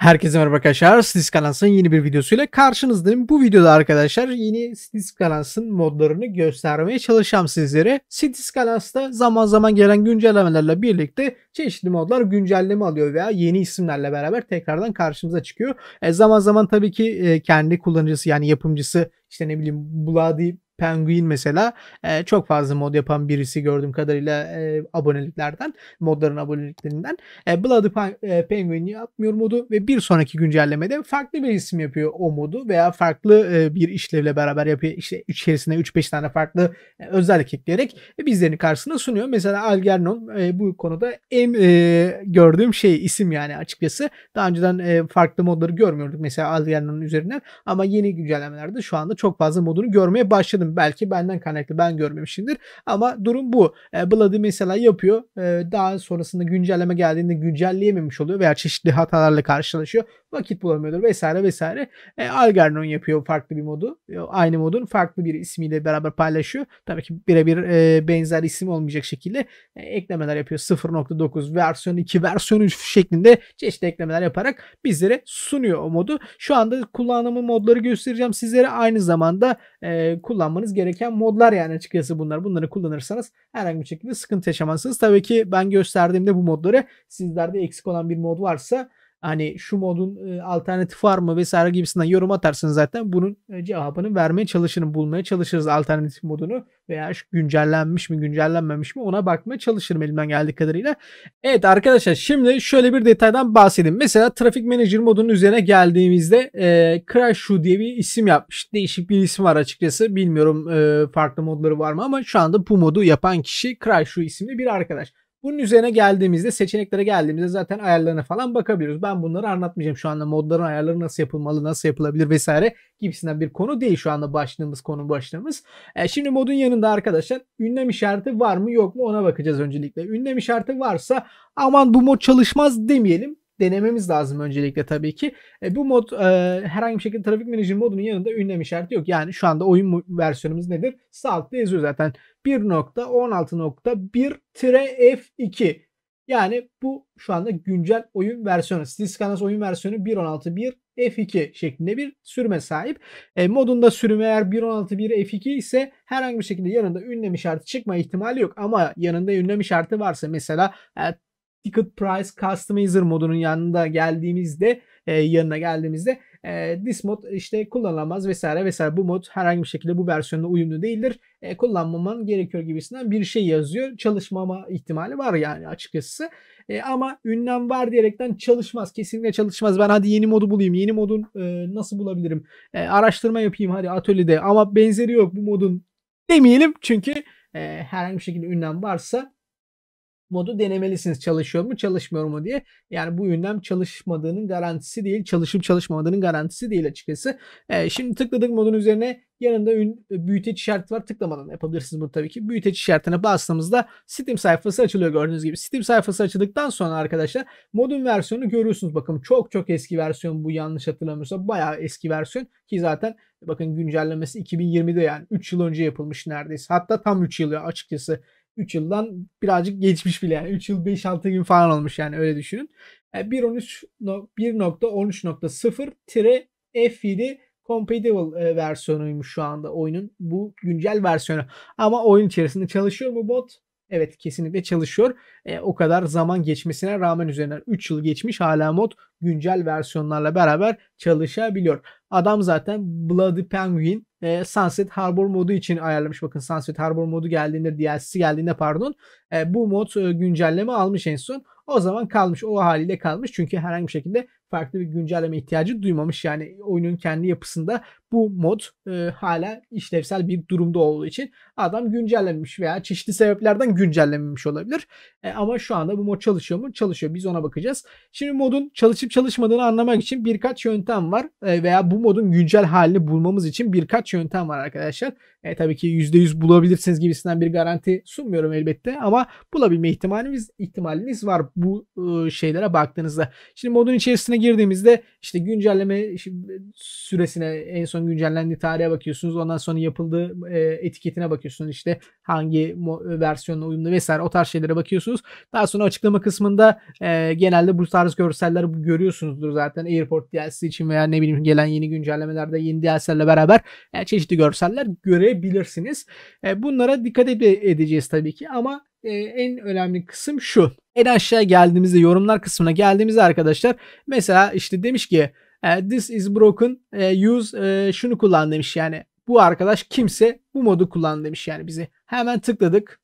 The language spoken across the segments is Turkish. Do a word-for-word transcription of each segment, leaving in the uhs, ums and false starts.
Herkese merhaba arkadaşlar. Statistics yeni bir videosuyla karşınızdayım. Bu videoda arkadaşlar yeni Statistics modlarını göstermeye çalışacağım sizlere. Statistics'ta zaman zaman gelen güncellemelerle birlikte çeşitli modlar güncelleme alıyor veya yeni isimlerle beraber tekrardan karşımıza çıkıyor. E, zaman zaman tabii ki e, kendi kullanıcısı yani yapımcısı işte ne bileyim Bloody Penguin mesela e, çok fazla mod yapan birisi gördüğüm kadarıyla e, aboneliklerden, modların aboneliklerinden. E, Bloody Pen e, Penguin yapmıyor modu ve bir sonraki güncellemede farklı bir isim yapıyor o modu veya farklı e, bir işlevle beraber yapıyor. İşte içerisine üç beş tane farklı e, özellik ekleyerek e, bizlerin karşısına sunuyor. Mesela Algernon e, bu konuda en e, gördüğüm şey isim yani açıkçası. Daha önceden e, farklı modları görmüyorduk mesela Algernon'un üzerinden ama yeni güncellemelerde şu anda çok fazla modunu görmeye başladım. Belki benden kaynaklı ben görmemişimdir ama durum bu. E, Bloody mesela yapıyor. E, daha sonrasında güncelleme geldiğinde güncelleyememiş oluyor veya çeşitli hatalarla karşılaşıyor. Vakit bulamıyordur vesaire vesaire. E, Algernon yapıyor farklı bir modu. E, aynı modun farklı bir ismiyle beraber paylaşıyor. Tabii ki birebir e, benzer isim olmayacak şekilde e, eklemeler yapıyor. sıfır nokta dokuz versiyon iki versiyon üç şeklinde çeşitli eklemeler yaparak bizlere sunuyor o modu. Şu anda kullanımı modları göstereceğim sizlere. Aynı zamanda e, kullanmanız gereken modlar yani açıkçası bunlar. Bunları kullanırsanız herhangi bir şekilde sıkıntı yaşamazsınız. Tabii ki ben gösterdiğimde bu modları sizlerde eksik olan bir mod varsa hani şu modun e, alternatif var mı vesaire gibisinden yorum atarsınız zaten bunun e, cevabını vermeye çalışırım. Bulmaya çalışırız alternatif modunu veya şu güncellenmiş mi güncellenmemiş mi ona bakmaya çalışırım elimden geldiği kadarıyla. Evet arkadaşlar şimdi şöyle bir detaydan bahsedeyim. Mesela Traffic Manager modunun üzerine geldiğimizde e, Crash Shoe diye bir isim yapmış. Değişik bir isim var açıkçası. Bilmiyorum e, farklı modları var mı ama şu anda bu modu yapan kişi Crash Shoe isimli bir arkadaş. Bunun üzerine geldiğimizde seçeneklere geldiğimizde zaten ayarlarına falan bakabiliyoruz. Ben bunları anlatmayacağım şu anda modların ayarları nasıl yapılmalı, nasıl yapılabilir vesaire gibisinden bir konu değil şu anda başlığımız, konu başlığımız. E şimdi modun yanında arkadaşlar ünlem işareti var mı yok mu ona bakacağız öncelikle. Ünlem işareti varsa aman bu mod çalışmaz demeyelim. Denememiz lazım öncelikle tabii ki. E, bu mod e, herhangi bir şekilde Traffic Manager modunun yanında ünlem işareti yok. Yani şu anda oyun versiyonumuz nedir? Sağ altta yazıyor zaten. bir nokta on altı nokta bir F iki. Yani bu şu anda güncel oyun versiyonu. Statistics oyun versiyonu bir nokta on altı nokta bir F iki şeklinde bir sürüme sahip. E, modunda sürüm eğer bir nokta on altı nokta bir F iki ise herhangi bir şekilde yanında ünlem işareti çıkma ihtimali yok. Ama yanında ünlem işareti varsa mesela e, Ticket Price Customizer modunun yanında geldiğimizde e, yanına geldiğimizde e, this mod işte kullanılamaz vesaire vesaire. Bu mod herhangi bir şekilde bu versiyonla uyumlu değildir. E, kullanmaman gerekiyor gibisinden bir şey yazıyor. Çalışmama ihtimali var yani açıkçası. E, ama ünlem var diyerekten çalışmaz. Kesinlikle çalışmaz. Ben hadi yeni modu bulayım. Yeni modun e, nasıl bulabilirim? E, araştırma yapayım hadi atölyede ama benzeri yok bu modun demeyelim. Çünkü e, herhangi bir şekilde ünlem varsa modu denemelisiniz çalışıyor mu çalışmıyor mu diye. Yani bu ünlem çalışmadığının garantisi değil. Çalışıp çalışmadığının garantisi değil açıkçası. Ee, şimdi tıkladık modun üzerine yanında ün, büyüteç işareti var. Tıklamadan yapabilirsiniz bunu tabii ki. Büyüteç işaretine bastığımızda Steam sayfası açılıyor gördüğünüz gibi. Steam sayfası açıldıktan sonra arkadaşlar modun versiyonunu görüyorsunuz. Bakın çok çok eski versiyon bu yanlış hatırlamıyorsam. Bayağı eski versiyon ki zaten bakın güncellemesi iki bin yirmide yani üç yıl önce yapılmış neredeyse. Hatta tam üç yıl açıkçası. üç yıldan birazcık geçmiş bile yani. üç yıl beş altı gün falan olmuş yani öyle düşünün. bir nokta on üç nokta sıfır F yedi compatible versiyonuymuş şu anda oyunun bu güncel versiyonu. Ama oyun içerisinde çalışıyor mu bot? Evet kesinlikle çalışıyor. E, o kadar zaman geçmesine rağmen üzerinden üç yıl geçmiş hala mod güncel versiyonlarla beraber çalışabiliyor. Adam zaten Bloody Penguin e, Sunset Harbor modu için ayarlamış. Bakın Sunset Harbor modu geldiğinde D L C'si geldiğinde pardon e, bu mod e, güncelleme almış en son. O zaman kalmış o haliyle kalmış çünkü herhangi bir şekilde farklı bir güncelleme ihtiyacı duymamış. Yani oyunun kendi yapısında bu mod e, hala işlevsel bir durumda olduğu için adam güncellenmiş veya çeşitli sebeplerden güncellenmemiş olabilir. E, ama şu anda bu mod çalışıyor mu? Çalışıyor. Biz ona bakacağız. Şimdi modun çalışıp çalışmadığını anlamak için birkaç yöntem var e, veya bu modun güncel halini bulmamız için birkaç yöntem var arkadaşlar. E, tabii ki yüzde yüz bulabilirsiniz gibisinden bir garanti sunmuyorum elbette ama bulabilme ihtimaliniz ihtimaliniz var bu e, şeylere baktığınızda. Şimdi modun içerisine girdiğimizde işte güncelleme süresine en son son güncellendiği tarihe bakıyorsunuz. Ondan sonra yapıldığı e, etiketine bakıyorsunuz. İşte hangi versiyonla uyumlu vesaire o tarz şeylere bakıyorsunuz. Daha sonra açıklama kısmında e, genelde bu tarz görseller görüyorsunuzdur zaten. Airport D L C için veya ne bileyim gelen yeni güncellemelerde yeni D L C'lerle beraber e, çeşitli görseller görebilirsiniz. E, bunlara dikkat ed- edeceğiz tabii ki ama e, en önemli kısım şu. En aşağı geldiğimizde yorumlar kısmına geldiğimizde arkadaşlar mesela işte demiş ki this is broken use şunu kullan demiş yani bu arkadaş kimse bu modu kullan demiş yani bize. Hemen tıkladık.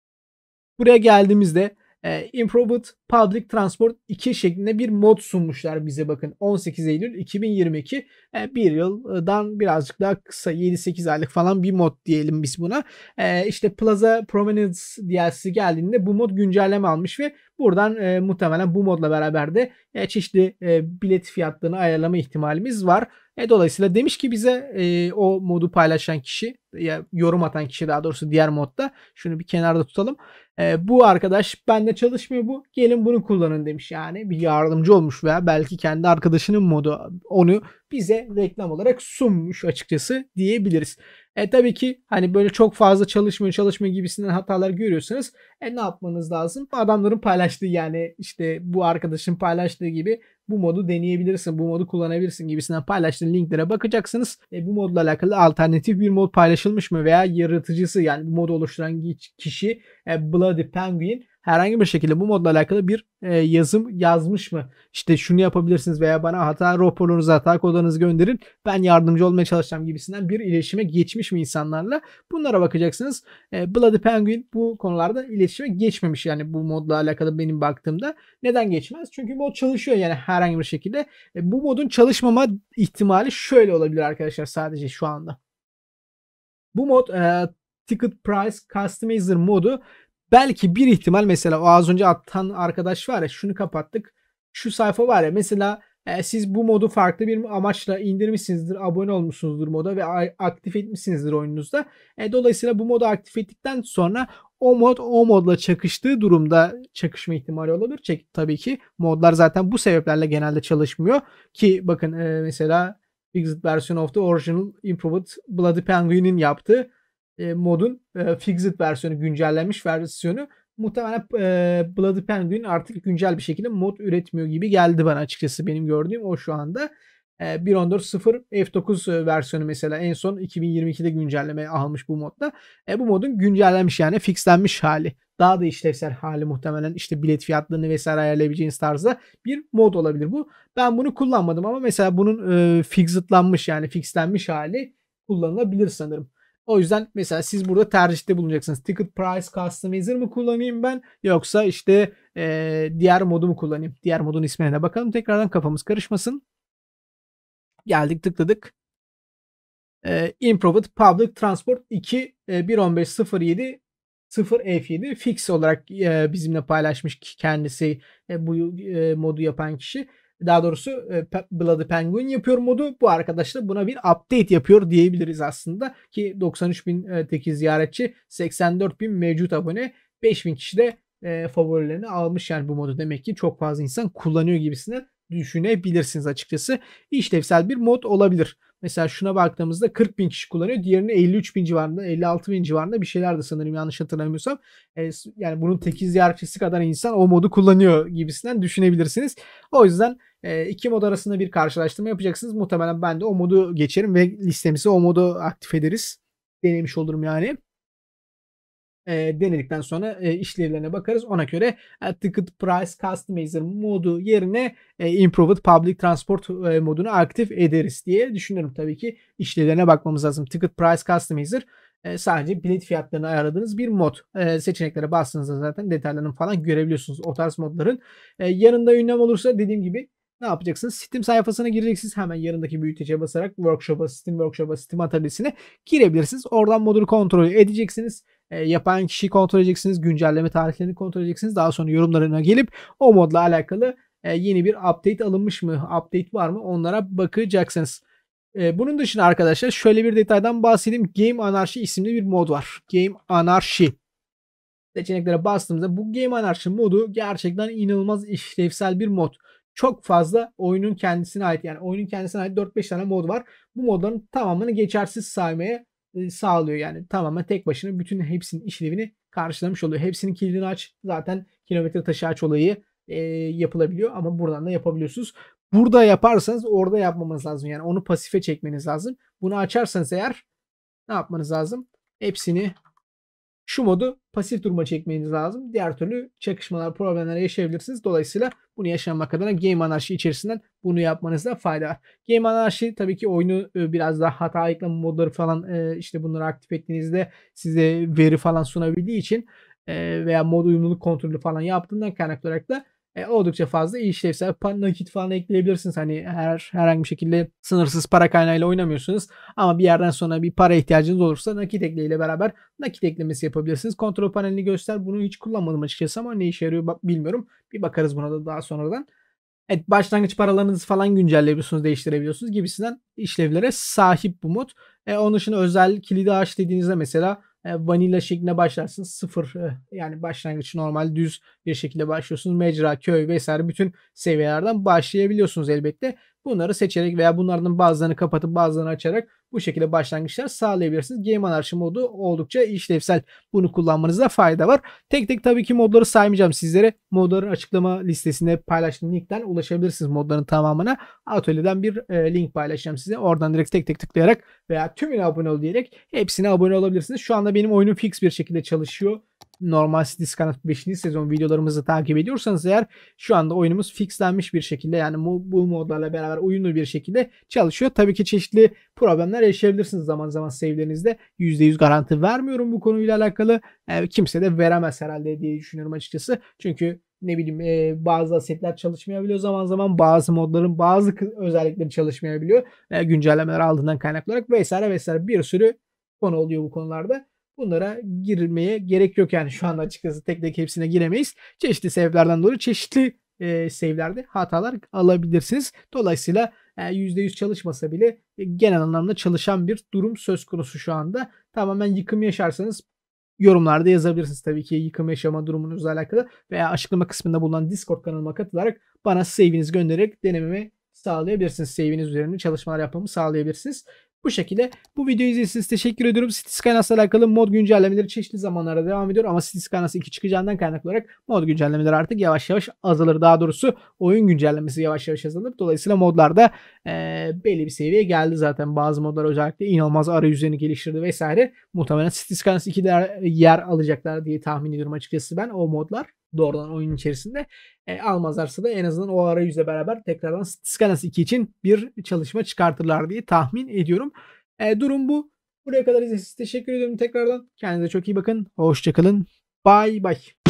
Buraya geldiğimizde e, Improved Public Transport iki şeklinde bir mod sunmuşlar bize bakın. on sekiz Eylül iki bin yirmi iki e, bir yıldan birazcık daha kısa yedi sekiz aylık falan bir mod diyelim biz buna. E, işte Plaza Promenade D L C geldiğinde bu mod güncelleme almış ve buradan e, muhtemelen bu modla beraber de e, çeşitli e, bilet fiyatlarını ayarlama ihtimalimiz var. E, dolayısıyla demiş ki bize e, o modu paylaşan kişi ya yorum atan kişi daha doğrusu diğer modda şunu bir kenarda tutalım. E, bu arkadaş bende çalışmıyor bu. Gelin bunu kullanın demiş yani. Bir yardımcı olmuş veya belki kendi arkadaşının modu onu bize reklam olarak sunmuş açıkçası diyebiliriz. E tabii ki hani böyle çok fazla çalışmıyor çalışmıyor gibisinden hatalar görüyorsanız e ne yapmanız lazım? Adamların paylaştığı yani işte bu arkadaşın paylaştığı gibi bu modu deneyebilirsin, bu modu kullanabilirsin gibisinden paylaştığı linklere bakacaksınız. E, bu modla alakalı alternatif bir mod paylaşılmış mı veya yaratıcısı yani bu modu oluşturan kişi e, Bloody Penguin herhangi bir şekilde bu modla alakalı bir e, yazım yazmış mı? İşte şunu yapabilirsiniz veya bana hata raporunuzu, hata kodlarınızı gönderin. Ben yardımcı olmaya çalışacağım gibisinden bir iletişime geçmiş mi insanlarla? Bunlara bakacaksınız. E, Bloody Penguin bu konularda iletişime geçmemiş yani bu modla alakalı benim baktığımda. Neden geçmez? Çünkü mod çalışıyor yani herhangi bir şekilde. E, bu modun çalışmama ihtimali şöyle olabilir arkadaşlar sadece şu anda. Bu mod e, Ticket Price Customizer modu belki bir ihtimal mesela o az önce atan arkadaş var ya şunu kapattık. Şu sayfa var ya mesela e, siz bu modu farklı bir amaçla indirmişsinizdir, abone olmuşsunuzdur moda ve aktif etmişsinizdir oyununuzda. E, dolayısıyla bu modu aktif ettikten sonra o mod o modla çakıştığı durumda çakışma ihtimali olabilir. Çek, tabii ki modlar zaten bu sebeplerle genelde çalışmıyor ki bakın e, mesela Fixed Version of the Original Improved Bloody Penguin'in yaptığı e, modun e, Fixed versiyonu güncellenmiş versiyonu muhtemelen e, Bloody Penguin artık güncel bir şekilde mod üretmiyor gibi geldi bana açıkçası benim gördüğüm o şu anda. E, bir nokta on dört nokta sıfır F dokuz versiyonu mesela en son iki bin yirmi ikide güncelleme almış bu modda. E, bu modun güncellenmiş yani fixlenmiş hali. Daha da işlevsel hali muhtemelen işte bilet fiyatlarını vesaire ayarlayabileceğiniz tarzda bir mod olabilir bu. Ben bunu kullanmadım ama mesela bunun e, fixedlanmış yani fixlenmiş hali kullanılabilir sanırım. O yüzden mesela siz burada tercihte bulunacaksınız. Ticket Price Customizer mı kullanayım ben yoksa işte e, diğer modu mu kullanayım? Diğer modun ismine de bakalım. Tekrardan kafamız karışmasın. Geldik tıkladık. E, Improved Public Transport iki e, bir nokta on beş nokta sıfır yedi sıfır F yedi fix olarak e, bizimle paylaşmış kendisi e, bu e, modu yapan kişi. Daha doğrusu e, Bloody Penguin yapıyor modu. Bu arkadaş da buna bir update yapıyor diyebiliriz aslında. Ki doksan üç bin teki ziyaretçi, seksen dört bin mevcut abone, beş bin kişi de e, favorilerini almış. Yani bu modu demek ki çok fazla insan kullanıyor gibisine düşünebilirsiniz açıkçası. İşlevsel bir mod olabilir. Mesela şuna baktığımızda kırk bin kişi kullanıyor. Diğerini elli üç bin civarında, elli altı bin civarında bir şeyler de sanırım yanlış hatırlamıyorsam. E, yani bunun teki ziyaretçisi kadar insan o modu kullanıyor gibisinden düşünebilirsiniz. O yüzden e, iki mod arasında bir karşılaştırma yapacaksınız. Muhtemelen ben de o modu geçerim ve listemize o modu aktif ederiz. Denemiş olurum yani. E, denedikten sonra e, işlevlerine bakarız. Ona göre e, Ticket Price Customizer modu yerine e, Improved Public Transport e, modunu aktif ederiz diye düşünüyorum. Tabii ki işlevlerine bakmamız lazım. Ticket Price Customizer e, sadece bilet fiyatlarını ayarladığınız bir mod. E, seçeneklere bastığınızda zaten detaylarını falan görebiliyorsunuz. O tarz modların. E, yanında ünlem olursa dediğim gibi ne yapacaksınız? Steam sayfasına gireceksiniz. Hemen yanındaki büyütece basarak Workshop'a, Steam Workshop'a, Steam atölyesine girebilirsiniz. Oradan modunu kontrol edeceksiniz. E, yapan kişiyi kontrol edeceksiniz. Güncelleme tarihlerini kontrol edeceksiniz. Daha sonra yorumlarına gelip o modla alakalı e, yeni bir update alınmış mı? Update var mı? Onlara bakacaksınız. E, bunun dışında arkadaşlar şöyle bir detaydan bahsedeyim. Game Anarchy isimli bir mod var. Game Anarchy. Seçeneklere bastığımızda bu Game Anarchy modu gerçekten inanılmaz işlevsel bir mod. çok fazla oyunun kendisine ait, yani oyunun kendisine ait dört beş tane mod var. Bu modların tamamını geçersiz saymaya e, sağlıyor. Yani tamamen tek başına bütün hepsinin işlevini karşılamış oluyor. Hepsinin kilidini aç, zaten kilometre taşı aç olayı e, yapılabiliyor ama buradan da yapabiliyorsunuz. Burada yaparsanız orada yapmamanız lazım. Yani onu pasife çekmeniz lazım. Bunu açarsanız eğer ne yapmanız lazım? Hepsini, şu modu pasif duruma çekmeniz lazım. Diğer türlü çakışmalar, problemler yaşayabilirsiniz. Dolayısıyla bunu yaşamak adına Game Anarchy içerisinden bunu yapmanızda fayda var. Game Anarchy tabii ki oyunu e, biraz daha hata ekleme modları falan, e, işte bunları aktif ettiğinizde size veri falan sunabildiği için e, veya mod uyumluluk kontrolü falan yaptığından kaynaklı olarak da e, oldukça fazla işlevsel nakit falan ekleyebilirsiniz. Hani her herhangi bir şekilde sınırsız para kaynağıyla oynamıyorsunuz ama bir yerden sonra bir para ihtiyacınız olursa nakit ekleyle beraber nakit eklemesi yapabilirsiniz. Kontrol panelini göster. Bunu hiç kullanmadım açıkçası ama ne işe yarıyor bilmiyorum. Bir bakarız buna da daha sonradan. Evet, başlangıç paralarınızı falan güncelleyebiliyorsunuz, değiştirebiliyorsunuz gibisinden işlevlere sahip bu mod. E, onun dışında özel kilidi aç dediğinizde mesela e, vanilla şeklinde başlarsınız. Sıfır, e, yani başlangıç normal düz bir şekilde başlıyorsunuz. Mecra, köy vesaire bütün seviyelerden başlayabiliyorsunuz elbette. Bunları seçerek veya bunlardan bazılarını kapatıp bazılarını açarak bu şekilde başlangıçlar sağlayabilirsiniz. Game Anarchy modu oldukça işlevsel. Bunu kullanmanızda fayda var. Tek tek tabii ki modları saymayacağım sizlere. Modların açıklama listesinde paylaştığım linkten ulaşabilirsiniz modların tamamına. Atölyeden bir e, link paylaşacağım size. Oradan direkt tek tek tıklayarak veya tümüne abone ol diyerek hepsine abone olabilirsiniz. Şu anda benim oyunum fix bir şekilde çalışıyor. Normal Cities Skylines beşinci sezon videolarımızı takip ediyorsanız eğer şu anda oyunumuz fixlenmiş bir şekilde, yani bu, bu modlarla beraber uyumlu bir şekilde çalışıyor. Tabii ki çeşitli problemler yaşayabilirsiniz zaman zaman save'lerinizde. yüzde yüz garanti vermiyorum bu konuyla alakalı. E, kimse de veremez herhalde diye düşünüyorum açıkçası. Çünkü ne bileyim e, bazı asetler çalışmayabiliyor zaman zaman, bazı modların bazı özellikleri çalışmayabiliyor. E, güncellemeler aldığından kaynaklı olarak vesaire vesaire bir sürü konu oluyor bu konularda. Bunlara girmeye gerek yok yani şu anda açıkçası tek tek hepsine giremeyiz. Çeşitli sebeplerden dolayı çeşitli e, save'lerde hatalar alabilirsiniz. Dolayısıyla e, yüzde yüz çalışmasa bile e, genel anlamda çalışan bir durum söz konusu şu anda. Tamamen yıkım yaşarsanız yorumlarda yazabilirsiniz tabii ki yıkım yaşama durumunuzla alakalı veya açıklama kısmında bulunan Discord kanalıma katılarak bana save'inizi göndererek denememi sağlayabilirsiniz. Save'iniz üzerinde çalışmalar yapmamı sağlayabilirsiniz. Bu şekilde bu videoyu izlediğiniz için teşekkür ediyorum. Cities Skylines'la alakalı mod güncellemeleri çeşitli zamanlarda devam ediyor ama Cities Skylines iki çıkacağından kaynaklı olarak mod güncellemeleri artık yavaş yavaş azalır. Daha doğrusu oyun güncellemesi yavaş yavaş azalır. Dolayısıyla modlarda e, belli bir seviyeye geldi zaten. Bazı modlar özellikle inanılmaz arayüzlerini geliştirdi vesaire. Muhtemelen Cities Skylines ikide yer alacaklar diye tahmin ediyorum açıkçası ben o modlar. Doğrudan oyun içerisinde e, almazlarsa da en azından o arayüzle beraber tekrardan Skylines iki için bir çalışma çıkartırlar diye tahmin ediyorum. E, durum bu. Buraya kadar izlediğiniz için teşekkür ediyorum tekrardan. Kendinize çok iyi bakın. Hoşçakalın. Bye bye.